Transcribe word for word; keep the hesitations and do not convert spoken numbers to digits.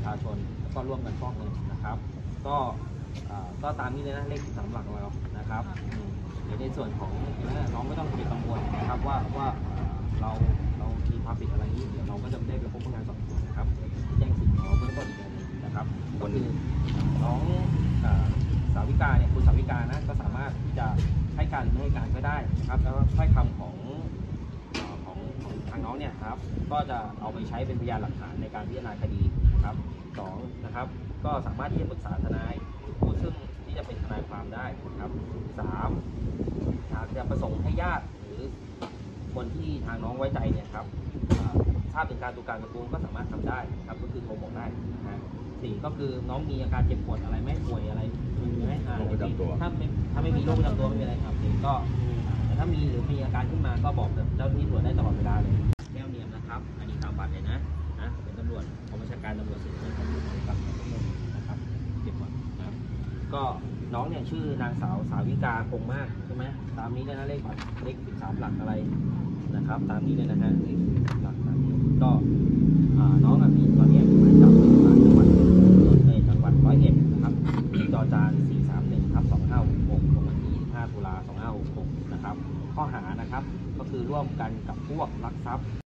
ประชาชนแล้วก็ร่วมกันฟอกเงินนะครับก็ก็ตามนี้เลยนะเลขสามหลักของเรานะครับเดี๋ยวในส่วนของน้องไม่ต้องกังวลนะครับว่าว่าเราเรามีความผิดอะไรนี้เดี๋ยวเราก็จะได้ไปพบพนักงานสอบสวนนะครับแจ้งสิทธิ์ของเราเบื้องต้นอีกอย่างนึงนะครับก็คือน้องสาวิกาเนี่ยคุณสาวิกานะก็สามารถที่จะให้การหรือไม่ให้การก็ได้นะครับแล้วถ้อยคำของของของทางน้องเนี่ยครับก็จะเอาไปใช้เป็นพยานหลักฐานในการพิจารณาคดีนะครับสองนะครับก็สามารถที่จะปรึกษาทนายหรือผู้ซึ่งที่จะเป็นทนายความได้นะครับสามหากจะประสงค์ให้ญาติหรือคนที่ทางน้องไว้ใจเนี่ยครับทราบถึงการตูการกระทงก็สามารถทำได้ครับก็คือโทรบอกได้นะสี่ก็คือน้องมีอาการเจ็บปวดอะไรไม่ป่วยอะไรมีไหมอ่าถ้าไม่ถ้าไม่มีโรคประจำตัวไม่มีอะไรครับก็แต่ถ้ามีหรือมีอาการขึ้นมาก็บอกเจ้าหน้าที่ตรวจได้ตลอดเวลาเลยแก้วเนียมนะครับอันนี้ตามบัตรเลยนะนะเป็นตำรวจกองบัญชาการตำรวจสืบสวนของกับทั้งหมดนะครับเก็บก่อนนะก็น้องเนี่ยชื่อนางสาวสาวิกาคงมากใช่ไหมตามนี้เลยนะเลขบัตรเลขสิบสามหลักอะไรนะครับตามนี้เลยนะฮะเลขหลักตามนี้ก็น้องมีตอนนี้หมายจับเป็นจังหวัดในจังหวัดร้อยเอ็ดนะครับจอจานสี่สามหนึ่งครับสองห้าหกหกวันที่ห้าตุลาสองห้าหกหกนะครับข้อหานะครับก็คือร่วมกันกับพวกลักทรัพย์